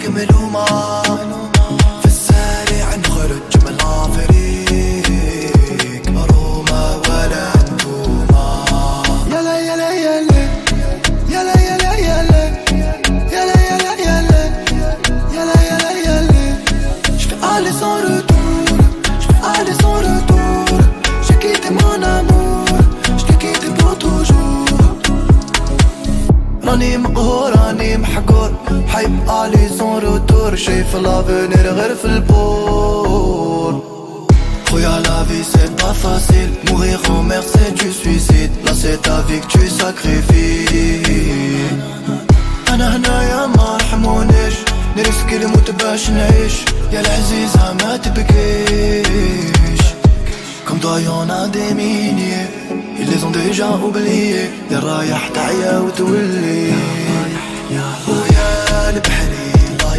عليك ملومة في السريع نخرج من العفريك روما ولا انتوما يلا يلا يلا يلا يلا يلا يلا يلا يلا يلا يلا يلا j'vais aller sans retour j'vais aller sans retour j'ai quitté mon amour j't'ai quitté pour toujours راني مقهور راني محقور حيبقى لي سون روتور شايف لافونير غير في البور خويا لا vie c'est pas facile mourir en mer c'est du suicide là c'est ta vie que tu sacrifies أنا هنايا ما رحمونيش نرسكي الموت باش نعيش يا العزيزة ما تبكيش Comme toi y'en a des milliers Ils les ont déjà oubliés Les رايح تعيا وتولي ويا البحري الله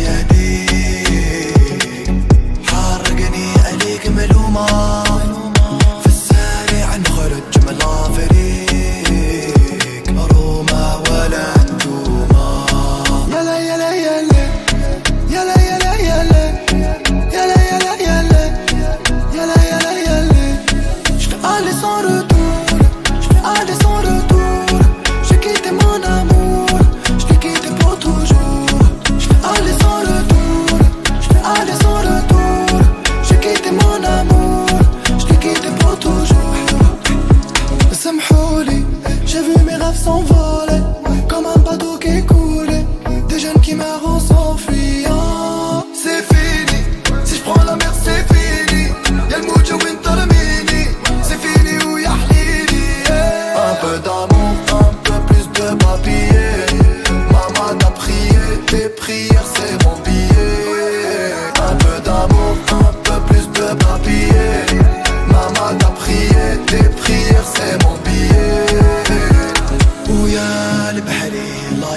يهديك حرقني عليك ملومة في السريع نخرج من العفريك روما ولا انتوما يلا يلا يلا يلا يلا يلا يلا يلا يلا يلا يلا يلا j'vais aller sans retour j'vais aller sans retour j'ai quitté mon amour j't'ai quitté pour toujours j'vais aller sans retour j'vais aller sans retour j'ai quitté mon amour j't'ai quitté pour toujours سامحولي j'ai vu mes rêves s'envoler comme un bateau qui coulait des jeunes qui meurent s'enfuyant c'est fini si j'prends la mer c'est fini y'a le mood وانت رميني c'est fini ou y'a hlili un peu d'amour un peu plus de papier maman t'a prié tes prières c'est mon billet un peu d'amour un peu plus de papier maman t'a prié tes prières c'est mon billet ويا البحري الله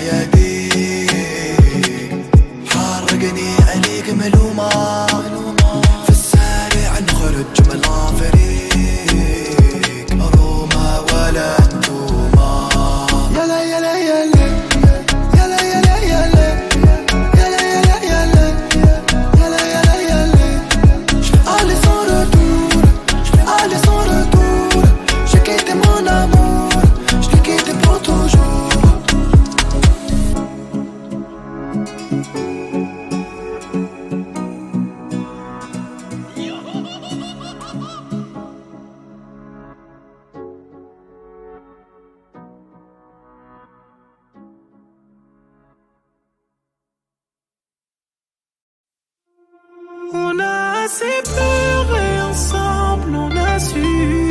يهديك حرقني عليك ملومة في السريع نخرج من العفريك روما ولا انتوما يلا يلا يلا يلا يلا يلا يلا يلا يلا يلا يلا يلا j'vais aller sans retour j'vais aller sans retour j'ai quitté mon amour j't'ai quitté pour toujours On a assez pleuré ensemble, on a su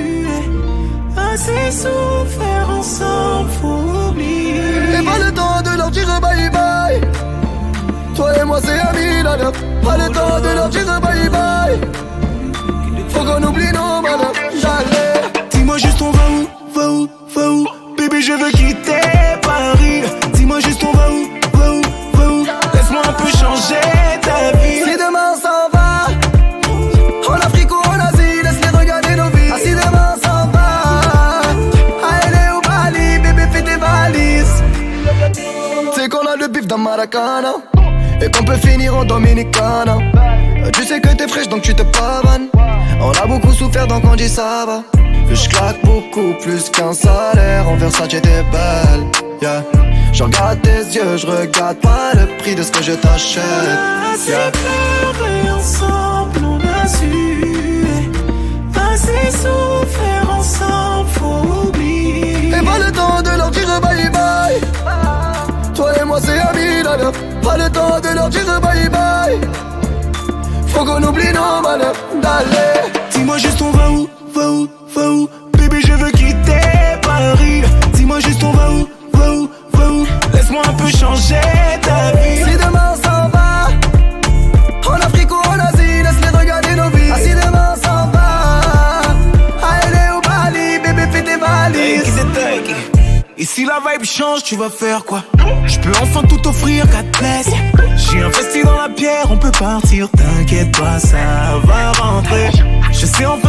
assez souffert ensemble, faut oublier. Et pas le temps de leur dire bye bye. Toi et moi c'est amis, nana. Pas le temps de leur dire bye bye. Faut qu'on oublie nos malheurs, j'allais. Dis-moi juste on va où, va où, va où. Bébé je veux quitter Paris. Dis-moi juste on va où, va où, va où. Laisse-moi un peu changer ta vie. Si demain on s'en va en Afrique ou en Asie, laisse-les regarder nos vies. Ah, si demain on s'en va à LA ou Bali, bébé fais tes valises. C'est qu'on a le bif dans Maracana et qu'on peut finir en Dominicana. Tu sais que t'es fraîche donc tu te pavanes. On a beaucoup souffert donc on dit ça va. Je claque beaucoup plus qu'un salaire. En Versace t'es belle, yeah. Je regarde tes yeux, je regarde pas le prix de ce que je t'achète. On a assez pleuré ensemble, on a su assez souffert ensemble, faut oublier. Et pas le temps de leur dire bye bye. Toi et moi c'est amis, nana. Pas le temps de leur dire bye bye. Faut qu'on oublie nos malheurs, d'aller. Dis-moi juste on va où, va où, va où. Bébé je veux quitter Paris. Dis-moi juste on va où, va où, va où. Laisse-moi un peu changer ta vie. Si demain on s'en va en Afrique ou en Asie, laisse-les regarder nos vies. Ah, si demain on s'en va à LA ou Bali, bébé fais tes valises. Et si la vibe change, tu vas faire quoi? Je peux enfin tout offrir, 4 places. J'ai investi dans la pierre, on peut partir. T'inquiète pas, ça va rentrer. Je sais enfin ce que c'est que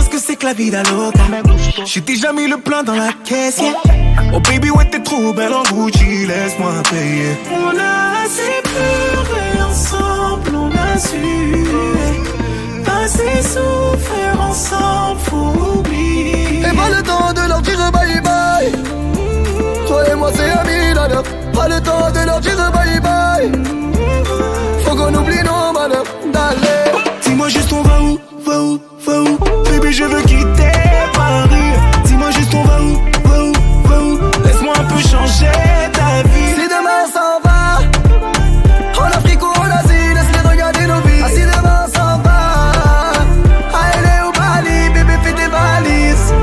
que la vida loca. J'ai déjà mis le plein dans la caisse, yeah. Oh baby, ouais, t'es trop belle en Gucci, laisse-moi payer. On a assez pleuré ensemble, on a su passer, souffrir ensemble, faut oublier. Et pas le temps de leur dire bye bye. Toi et moi c'est amis d'ailleurs. Pas le temps de leur dire bye bye. Faut qu'on oublie nos malheurs, d'aller. Dis-moi juste on va où, va où, va où. Baby je veux quitter Paris. Dis-moi juste on va où, va où, va où. Laisse-moi un peu changer ta vie. Si demain s'en va, en Afrique ou en Asie, laisse-les regarder nos vies. Ah, si demain s'en va, à LA ou Bali, bébé fais tes valises.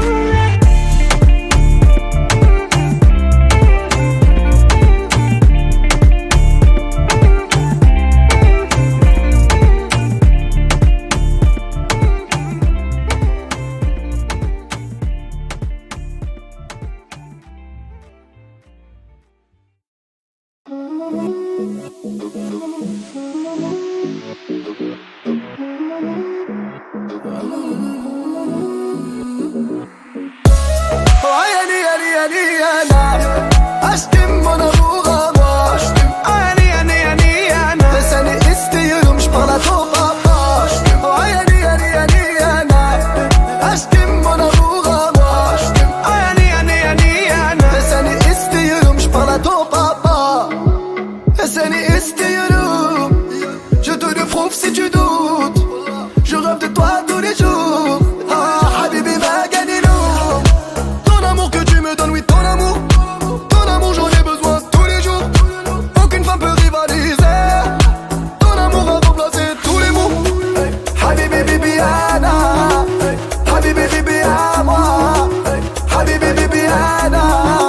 Si tu doutes, je rêve de toi tous les jours. Ah, Habibi, Maganino. Ton amour que tu me donnes, oui, ton amour. Ton amour, j'en ai besoin tous les jours. Aucune femme peut rivaliser. Ton amour va remplacer tous les mots. Habibi, Bibiana. Habibi, Bibi à moi. Habibi, Bibiana.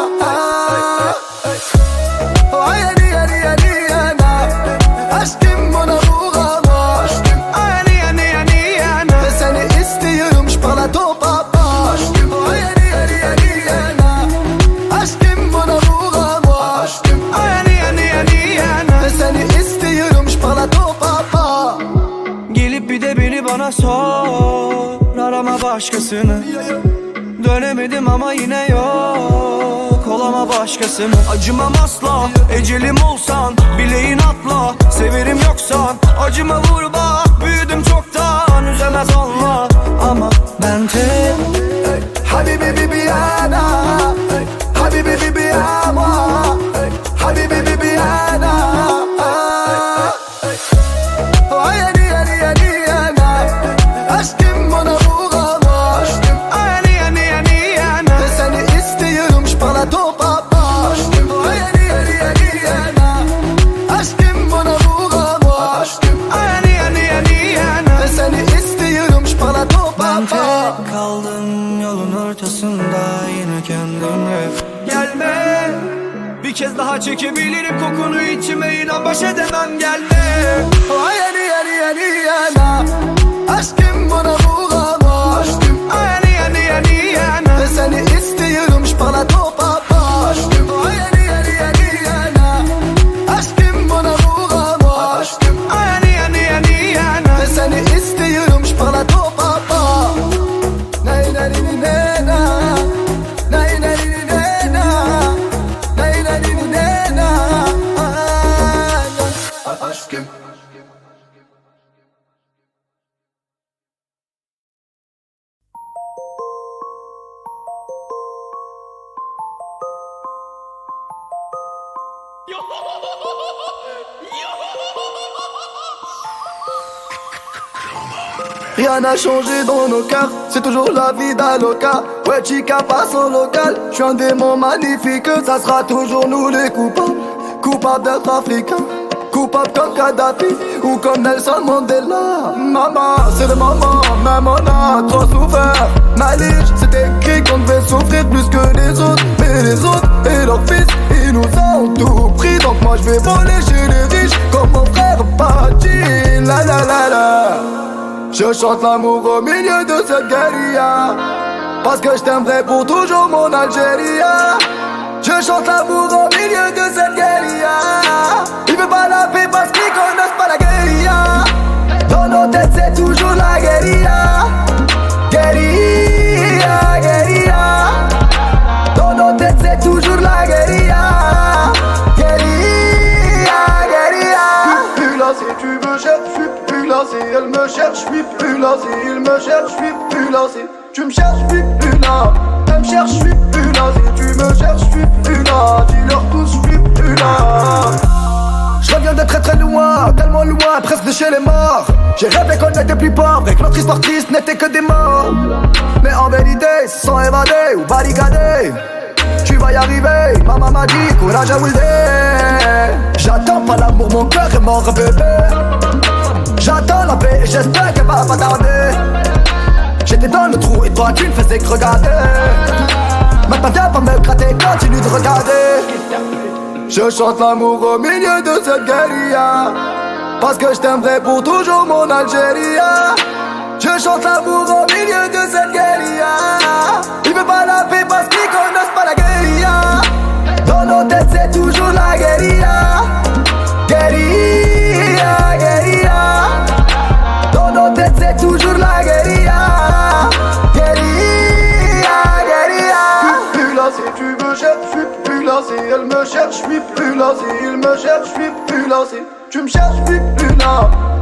Oh, yani, yani, yani, yana. Aşkım, mon amour. Bana sor, arama başkasını. Dönemedim ama yine yok, olama başkasını. Acımam asla, ecelim olsan, bileğin atla. Severim yoksan, acıma vur bak. Büyüdüm çoktan, üzemez olma. Ama ben tek Habibi Bibiana. Habibi Bibiana. Habibi Bibiana. Oh yani yani yani. Aşkım mon amour à moi. Yani yani yani yana. Ve seni istiyorum, je parle à ton papa. Yani yani yani yana. Aşkım mon amour à moi. Yani yani yani yana. Ve seni istiyorum, je parle à ton papa. Ben tek kaldım yolun ortasında, yine kendimle. Gelme, bir kez daha çekebilirim kokunu içime, inan baş edemem, gelme. Yani yani yani yana. Aşkım mon amour à moi. Yani yani yani yana. Ve seni istiyorum, je parle à ton papa. Yani yani yani yana. Aşkım mon amour à moi. Yani yani yani yana. Ve seni istiyorum, je parle à ton papa. Nay nay nay nay na. Nay nay nay nay na. Nay nay nay nay na. Aşkım. Rien n'a changé dans nos cœurs, c'est toujours la vida loca. Ouais, chica passe au local, je suis un démon magnifique. Ça sera toujours nous les coupables, coupables d'être africains, coupables comme Kadhafi ou comme Nelson Mandela. Maman, c'est le moment, même on a trop souffert. Malige, c'est écrit qu'on devait souffrir plus que les autres. Mais les autres et leurs fils, ils nous ont tout pris. Donc moi je vais voler chez les riches, comme mon frère Patti. La la la la. Je chante l'amour au milieu de cette guérilla, parce que je t'aimerai pour toujours mon Algérie. Je chante l'amour au milieu de cette guérilla. Il veut pas la paix parce qu'ils connaissent pas la guérilla. Dans nos têtes c'est toujours la guérilla. Guérilla. cherche, je suis plus lassé. Elle me cherche, je suis plus lassé. Il me cherche, je suis plus lassé. Tu me cherches, je suis plus là. Elle me cherche, je suis plus lassé. Tu me cherches, je suis plus là. Dis-leur tous, je suis plus là. Je reviens de très très loin, tellement loin, presque de chez les morts. J'ai rêvé qu'on n'était plus pauvres et que notre histoire triste n'était que des morts. Mais en vérité, sans évader ou barricader, tu vas y arriver, maman m'a dit, courage à Wilde. J'attends pas l'amour, mon cœur est mort bébé. J'attends la paix et j'espère qu'elle va pas tarder. J'étais dans le trou et toi tu ne faisais que regarder. Maintenant viens pas me gratter, continue de regarder. Je chante l'amour au milieu de cette guérilla, parce que je t'aimerai pour toujours mon Algérie. Je chante l'amour au milieu de cette guérilla. Ils veulent pas la paix parce qu'ils connaissent pas la guérilla. Dans nos têtes c'est toujours la guérilla. Guérilla, guérilla. Dans nos têtes c'est toujours la guérilla. Guérilla, guérilla. Plus là si tu me cherches, je suis plus lassé. Elle me cherche, je suis plus lassé. Il me cherche, je suis plus lassé. Tu me cherches, je suis plus là.